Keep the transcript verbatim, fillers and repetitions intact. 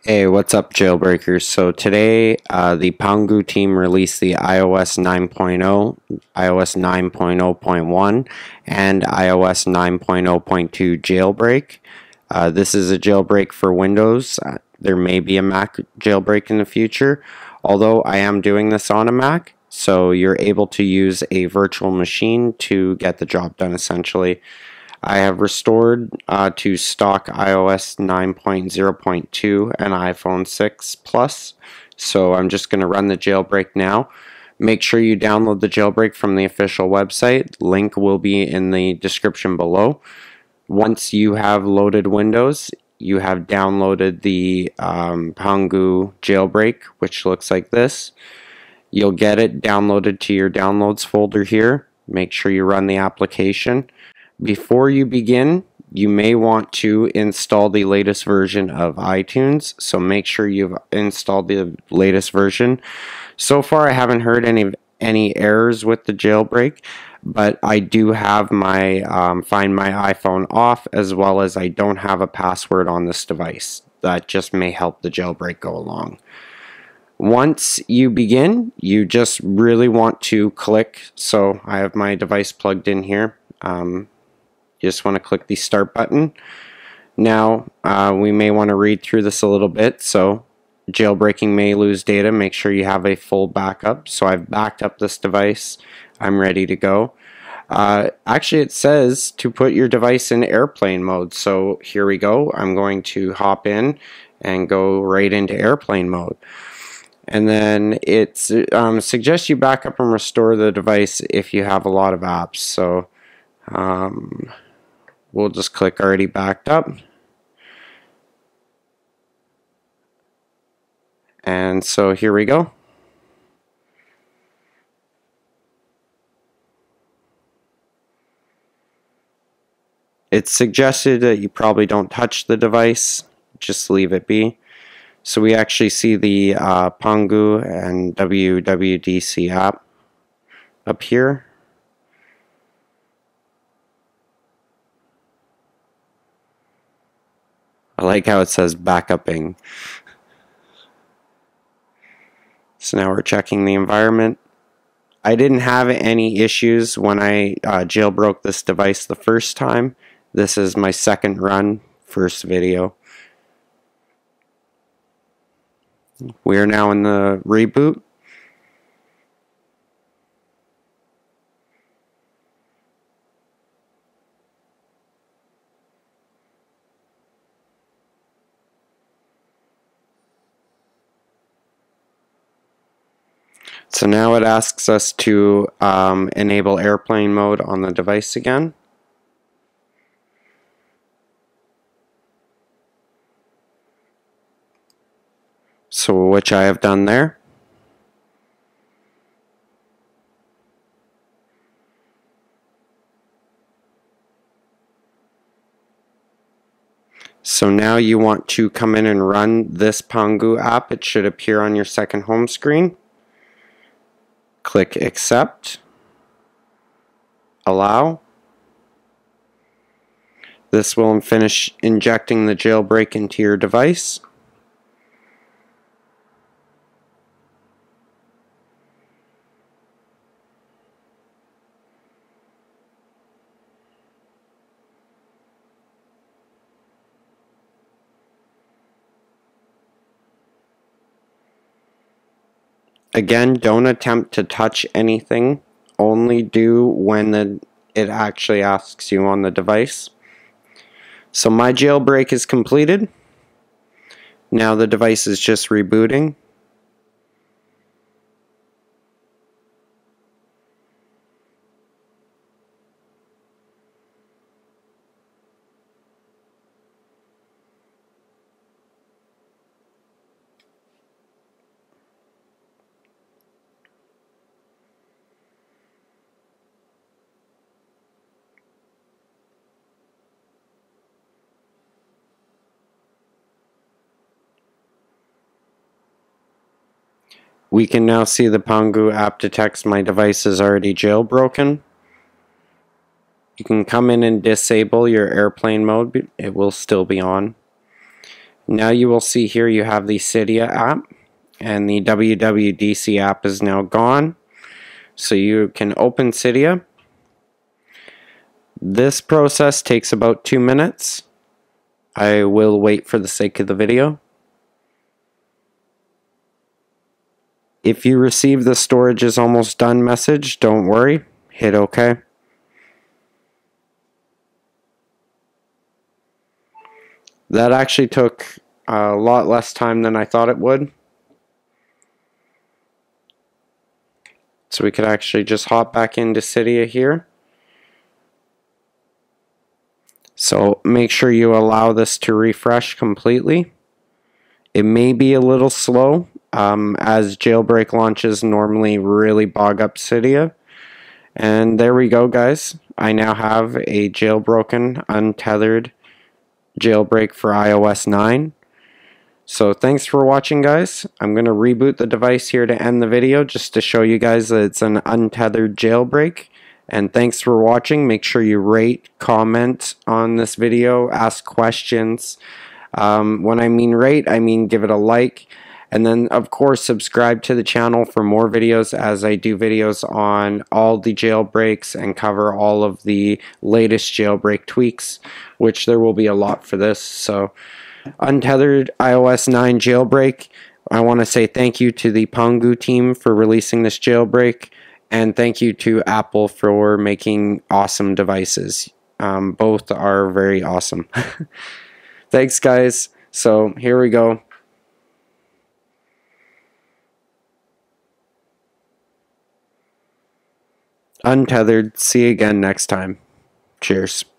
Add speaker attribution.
Speaker 1: Hey, what's up, jailbreakers? So today, uh, the Pangu team released the i O S nine point oh, i O S nine point oh point one, and i O S nine point oh point two jailbreak. Uh, this is a jailbreak for Windows. Uh, there may be a Mac jailbreak in the future, although I am doing this on a Mac, so you're able to use a virtual machine to get the job done essentially. I have restored uh, to stock i O S nine point oh point two and iPhone six Plus, so I'm just going to run the jailbreak now. Make sure you download the jailbreak from the official website. Link will be in the description below. Once you have loaded Windows, you have downloaded the um, Pangu jailbreak, which looks like this. You'll get it downloaded to your downloads folder here. Make sure you run the application. Before you begin, you may want to install the latest version of iTunes, so make sure you've installed the latest version. So far, I haven't heard any any errors with the jailbreak, but I do have my um, Find My iPhone off, as well as I don't have a password on this device. That just may help the jailbreak go along. Once you begin, you just really want to click. So I have my device plugged in here. Um, You just want to click the start button. Now uh, we may want to read through this a little bit. So jailbreaking may lose data. Make sure you have a full backup. So I've backed up this device. I'm ready to go. Uh, actually, it says to put your device in airplane mode. So here we go. I'm going to hop in and go right into airplane mode. And then it um, suggests you back up and restore the device if you have a lot of apps. So um, we'll just click already backed up. And so here we go. It's suggested that you probably don't touch the device, just leave it be. So we actually see the uh, Pangu and W W D C app up here. I like how it says backupping. So now we're checking the environment. I didn't have any issues when I uh, jailbroke this device the first time. This is my second run, first video. We are now in the reboot. So now it asks us to um, enable airplane mode on the device again. So which I have done there. So now you want to come in and run this Pangu app. It should appear on your second home screen. Click accept, allow. This will finish injecting the jailbreak into your device. Again, don't attempt to touch anything. Only do when the, it actually asks you on the device. So my jailbreak is completed. Now the device is just rebooting. We can now see the Pangu app detects my device is already jailbroken. You can come in and disable your airplane mode. It will still be on. Now you will see here you have the Cydia app, and the W W D C app is now gone. So you can open Cydia. This process takes about two minutes. I will wait for the sake of the video. If you receive the storage is almost done message, don't worry. Hit OK. That actually took a lot less time than I thought it would. So we could actually just hop back into Cydia here. So make sure you allow this to refresh completely. It may be a little slow, um, as jailbreak launches normally really bog up Cydia. And there we go, guys. I now have a jailbroken, untethered jailbreak for i O S nine. So thanks for watching, guys. I'm going to reboot the device here to end the video just to show you guys that it's an untethered jailbreak. And thanks for watching. Make sure you rate, comment on this video, ask questions. Um, when I mean rate, I mean give it a like. And then, of course, subscribe to the channel for more videos, as I do videos on all the jailbreaks and cover all of the latest jailbreak tweaks, which there will be a lot for this. So, untethered i O S nine jailbreak. I want to say thank you to the Pangu team for releasing this jailbreak. And thank you to Apple for making awesome devices. Um, both are very awesome. Thanks, guys. So here we go. Untethered. See you again next time. Cheers.